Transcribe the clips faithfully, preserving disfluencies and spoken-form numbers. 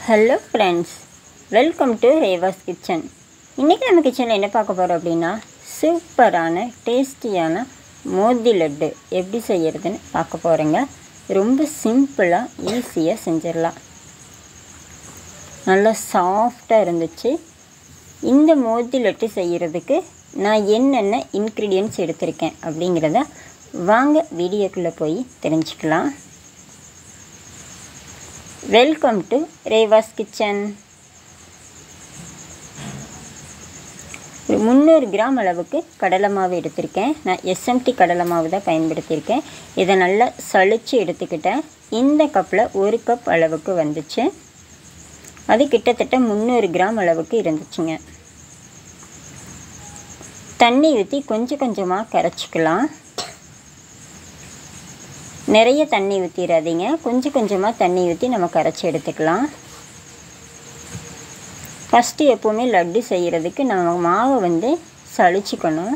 Hello friends, welcome to Reva's kitchen. இன்றைக்கி நம்ம கிச்சனில் என்ன பார்க்க போகிறோம் அப்படின்னா, சூப்பரான டேஸ்டியான மோதி லட்டு எப்படி செய்கிறதுன்னு பார்க்க போகிறேங்க. ரொம்ப சிம்பிளாக ஈஸியாக செஞ்சிடலாம். நல்லா சாஃப்டாக இருந்துச்சு. இந்த மோதி லட்டு செய்கிறதுக்கு நான் என்னென்ன இன்க்ரீடியன்ட்ஸ் எடுத்திருக்கேன் அப்படிங்கிறத வாங்க வீடியோக்குள்ளே போய் தெரிஞ்சுக்கலாம். Welcome to Reva's kitchen. ஒரு முந்நூறு கிராம் அளவுக்கு கடலை மாவு எடுத்திருக்கேன். நான் எஸ்எம்டி கடலை மாவு தான் பயன்படுத்தியிருக்கேன். இதை நல்லா சளிச்சு எடுத்துக்கிட்டேன். இந்த கப்பில் ஒரு கப் அளவுக்கு வந்துச்சு. அது கிட்டத்தட்ட முந்நூறு கிராம் அளவுக்கு இருந்துச்சுங்க. தண்ணி ஊற்றி கொஞ்சம் கொஞ்சமாக கரைச்சிக்கலாம். நிறைய தண்ணி ஊற்றிடாதீங்க, கொஞ்சம் கொஞ்சமாக தண்ணி ஊற்றி நம்ம கரைச்சி எடுத்துக்கலாம். ஃபஸ்ட்டு எப்போவுமே லட்டு செய்கிறதுக்கு நம்ம மாவை வந்து சளிச்சிக்கணும்.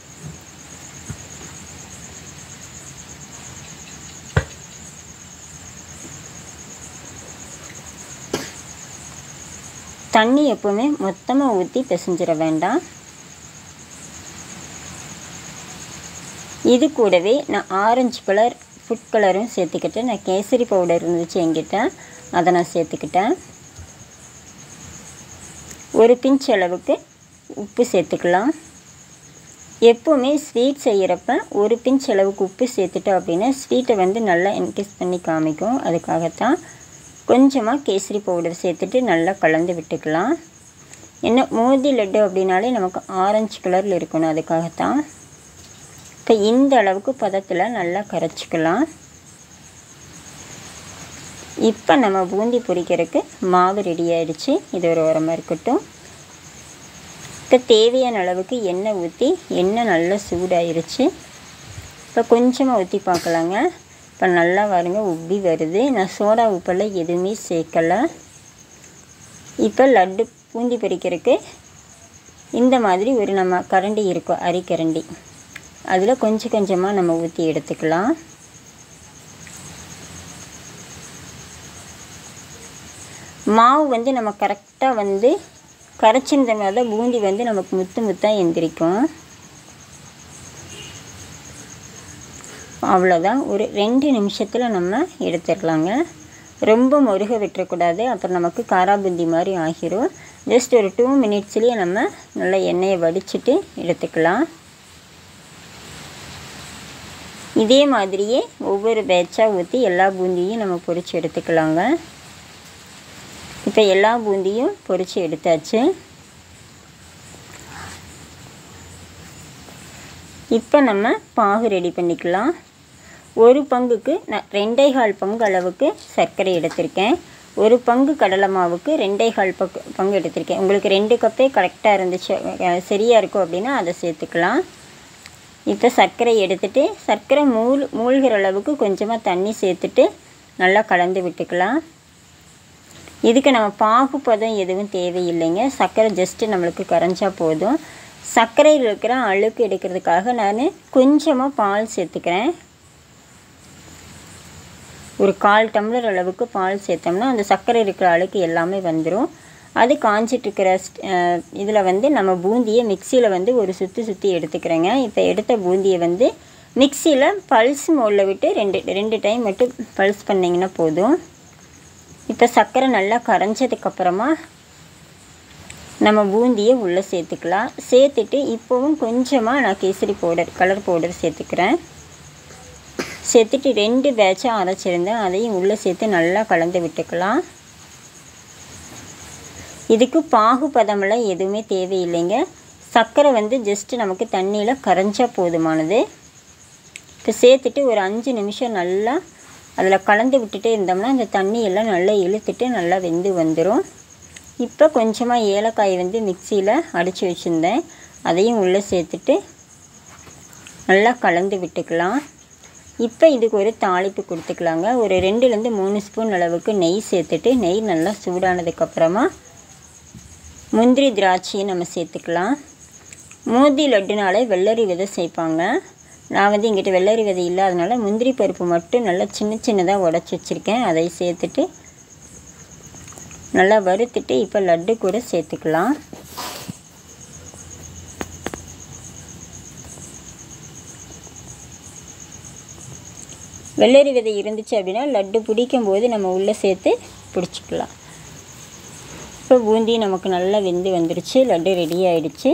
தண்ணி எப்போவுமே மொத்தமாக ஊற்றி பிசைஞ்சிட வேண்டாம். இது கூடவே நான் ஆரஞ்சு கலர் ஃபுட் கலரும் சேர்த்துக்கிட்டேன். நான் கேசரி பவுடர் இருந்துச்சு என்கிட்ட, அதை நான் சேர்த்துக்கிட்டேன். ஒரு பிஞ்ச் அளவுக்கு உப்பு சேர்த்துக்கலாம். எப்போவுமே ஸ்வீட் செய்கிறப்ப ஒரு பிஞ்ச் அளவுக்கு உப்பு சேர்த்துட்டோம் அப்படின்னா ஸ்வீட்டை வந்து நல்லா என்கேஸ் பண்ணி காமிக்கும். அதுக்காகத்தான் கொஞ்சமாக கேசரி பவுடர் சேர்த்துட்டு நல்லா கலந்து விட்டுக்கலாம். என்ன மோதி லட்டு அப்படின்னாலே நமக்கு ஆரஞ்சு கலரில் இருக்கணும், அதுக்காகத்தான். இப்போ இந்த அளவுக்கு பதத்தில் நல்லா கரைச்சிக்கலாம். இப்போ நம்ம பூந்தி பொரிக்கிறதுக்கு மாவு ரெடி ஆகிடுச்சு. இது ஒரு உரமாக இருக்கட்டும். இப்போ தேவையான அளவுக்கு எண்ணெய் ஊற்றி, எண்ணெய் நல்லா சூடாயிருச்சு. இப்போ கொஞ்சமாக ஊற்றி பார்க்கலாங்க. இப்போ நல்லா வருங்க, உப்பி வருது. நான் சோடா உப்பெல்லாம் எதுவுமே சேர்க்கலை. இப்போ லட்டு பூந்தி பொரிக்கிறதுக்கு இந்த மாதிரி ஒரு நம்ம கரண்டி இருக்கும், அரிக்கரண்டி, அதில் கொஞ்சம் கொஞ்சமாக நம்ம ஊற்றி எடுத்துக்கலாம். மாவு வந்து நம்ம கரெக்டாக வந்து கரைச்சிருந்த மாதிரி தான் பூந்தி வந்து நமக்கு முத்து முத்தாக எந்திரிக்கும். அவ்வளோதான், ஒரு ரெண்டு நிமிஷத்தில் நம்ம எடுத்துடலாங்க. ரொம்ப முருக விட்டுறக்கூடாது, அப்புறம் நமக்கு காரா பூந்தி மாதிரி ஆகிரும். ஜஸ்ட் ஒரு டூ மினிட்ஸ்லேயே நம்ம நல்லா எண்ணெயை வடிச்சிட்டு எடுத்துக்கலாம். இதே மாதிரியே ஒவ்வொரு பேட்சாக ஊற்றி எல்லா பூந்தியும் நம்ம பொரித்து எடுத்துக்கலாங்க. இப்போ எல்லா பூந்தியும் பொரித்து எடுத்தாச்சு. இப்போ நம்ம பாகு ரெடி பண்ணிக்கலாம். ஒரு பங்குக்கு நான் ரெண்டே கால் பங்கு அளவுக்கு சர்க்கரை எடுத்திருக்கேன். ஒரு பங்கு கடலை மாவுக்கு ரெண்டே கால் பங்கு பங்கு எடுத்திருக்கேன். உங்களுக்கு ரெண்டு கப்பே கரெக்டாக இருந்துச்சு, சரியாக இருக்கும் அப்படின்னா அதை சேர்த்துக்கலாம். இப்போ சர்க்கரை எடுத்துகிட்டு சர்க்கரை மூழ் மூழ்கிற அளவுக்கு கொஞ்சமாக தண்ணி சேர்த்துட்டு நல்லா கலந்து விட்டுக்கலாம். இதுக்கு நம்ம பாகு பதம் எதுவும் தேவையில்லைங்க. சர்க்கரை ஜஸ்ட்டு நம்மளுக்கு கரைஞ்சா போதும். சர்க்கரையில் இருக்கிற அழுக்கு எடுக்கிறதுக்காக நான் கொஞ்சமாக பால் சேர்த்துக்கிறேன். ஒரு கால் டம்ளர் அளவுக்கு பால் சேர்த்தோம்னா அந்த சர்க்கரை இருக்கிற அழுக்கு எல்லாமே வந்துடும். அது காஞ்சிட்ருக்கிற இதில் வந்து நம்ம பூந்தியை மிக்சியில் வந்து ஒரு சுற்றி சுற்றி எடுத்துக்கிறேங்க. இப்போ எடுத்த பூந்தியை வந்து மிக்சியில் பல்ஸ் மோடில் விட்டு ரெண்டு ரெண்டு டைம் மட்டும் பல்ஸ் பண்ணிங்கன்னா போதும். இப்போ சர்க்கரை நல்லா கரைஞ்சதுக்கப்புறமா நம்ம பூந்தியை உள்ளே சேர்த்துக்கலாம். சேர்த்துட்டு இப்போவும் கொஞ்சமாக நான் கேசரி பவுடர் கலர் பவுடர் சேர்த்துக்கிறேன். சேர்த்துட்டு ரெண்டு பேட்சாக அரைச்சிருந்தேன், அதையும் உள்ளே சேர்த்து நல்லா கலந்து விட்டுக்கலாம். இதுக்கு பாகு பதமெல்லாம் எதுவுமே தேவையில்லைங்க. சர்க்கரை வந்து ஜஸ்ட்டு நமக்கு தண்ணியில் கரைஞ்சா போதுமானது. இப்போ சேர்த்துட்டு ஒரு அஞ்சு நிமிஷம் நல்லா அதில் கலந்து விட்டுட்டே இருந்தோம்னா அந்த தண்ணியெல்லாம் நல்லா இழுத்துட்டு நல்லா வெந்து வந்துடும். இப்போ கொஞ்சமாக ஏலக்காய் வந்து மிக்சியில் அடித்து வச்சுருந்தேன், அதையும் உள்ளே சேர்த்துட்டு நல்லா கலந்து விட்டுக்கலாம். இப்போ இதுக்கு ஒரு தாளிப்பு கொடுத்துக்கலாங்க. ஒரு ரெண்டுலேருந்து மூணு ஸ்பூன் அளவுக்கு நெய் சேர்த்துட்டு, நெய் நல்லா சூடானதுக்கப்புறமா முந்திரி திராட்சையை நம்ம சேர்த்துக்கலாம். மோதி லட்டுனாலே வெள்ளரி விதை சேர்ப்பாங்க. நான் வந்து எங்கிட்ட வெள்ளரி விதை இல்லாதனால முந்திரி பருப்பு மட்டும் நல்லா சின்ன சின்னதாக உடச்சி வச்சுருக்கேன். அதை சேர்த்துட்டு நல்லா வறுத்துட்டு இப்போ லட்டு கூட சேர்த்துக்கலாம். வெள்ளரி விதை இருந்துச்சு அப்படின்னா லட்டு பிடிக்கும்போது நம்ம உள்ளே சேர்த்து பிடிச்சிக்கலாம். இப்போ பூந்தி நமக்கு நல்லா வெந்து வந்துடுச்சு, லட்டு ரெடி ஆகிடுச்சு.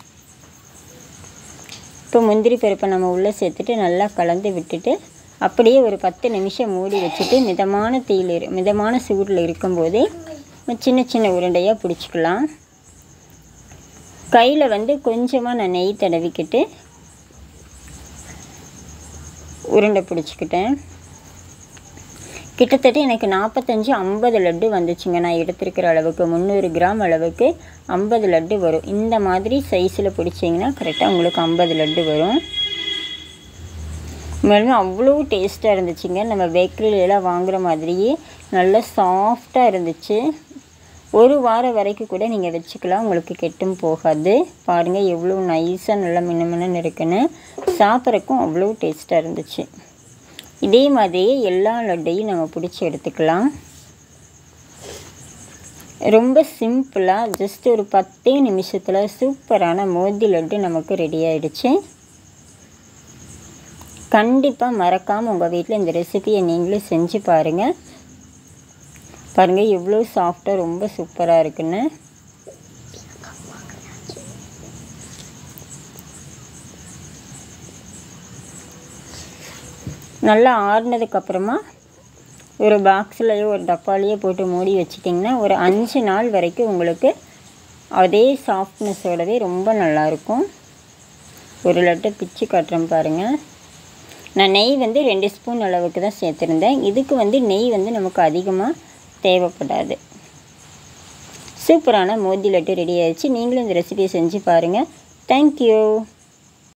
இப்போ முந்திரி பருப்பை நம்ம உள்ளே சேர்த்துட்டு நல்லா கலந்து விட்டுட்டு அப்படியே ஒரு பத்து நிமிஷம் மூடி வச்சுட்டு மிதமான தீயில் இரு மிதமான சூடில் இருக்கும்போதே சின்ன சின்ன உருண்டையாக பிடிச்சிக்கலாம். கையில் வந்து கொஞ்சமாக நான் நெய் தடவிக்கிட்டு உருண்டை பிடிச்சிக்கிட்டேன். கிட்டத்தட்ட எனக்கு நாற்பத்தஞ்சு ஐம்பது லட்டு வந்துச்சுங்க. நான் எடுத்துருக்கிற அளவுக்கு முந்நூறு கிராம் அளவுக்கு ஐம்பது லட்டு வரும். இந்த மாதிரி சைஸில் பிடிச்சிங்கன்னா கரெக்டாக உங்களுக்கு ஐம்பது லட்டு வரும். மேலும் அவ்வளோ டேஸ்ட்டாக இருந்துச்சுங்க. நம்ம பேக்கரியிலலாம் வாங்குகிற மாதிரியே நல்லா சாஃப்டாக இருந்துச்சு. ஒரு வாரம் வரைக்கும் கூட நீங்கள் வச்சுக்கலாம், உங்களுக்கு கெட்டும் போகாது. பாருங்கள் எவ்வளோ நைஸாக நல்லா மின்ன மின்னு இருக்குன்னு. சாப்பிட்றக்கும் அவ்வளோ டேஸ்ட்டாக இருந்துச்சு. இதே மாதிரியே எல்லா லட்டையும் நம்ம பிடிச்சி எடுத்துக்கலாம். ரொம்ப சிம்பிளாக ஜஸ்ட் ஒரு பத்தே நிமிஷத்தில் சூப்பரான மோதி லட்டு நமக்கு ரெடி ஆகிடுச்சு. கண்டிப்பாக மறக்காமல் உங்கள் வீட்டில் இந்த ரெசிபியை நீங்களும் செஞ்சு பாருங்கள். பாருங்கள் எவ்வளோ சாஃப்டாக ரொம்ப சூப்பராக இருக்குன்னு. நல்லா ஆறுனதுக்கப்புறமா ஒரு பாக்ஸ்லையோ ஒரு டப்பாலையோ போட்டு மூடி வச்சிட்டிங்கன்னா ஒரு அஞ்சு நாள் வரைக்கும் உங்களுக்கு அதே சாஃப்ட்னஸோடவே ரொம்ப நல்லாயிருக்கும். ஒரு லட்டு பிச்சு காட்டுறேன் பாருங்கள். நான் நெய் வந்து ரெண்டு ஸ்பூன் அளவுக்கு தான் சேர்த்துருந்தேன். இதுக்கு வந்து நெய் வந்து நமக்கு அதிகமாக தேவைப்படாது. சூப்பரான மோதி லட்டு ரெடி ஆயிடுச்சு. நீங்களும் இந்த ரெசிபியை செஞ்சு பாருங்கள். தேங்க்யூ.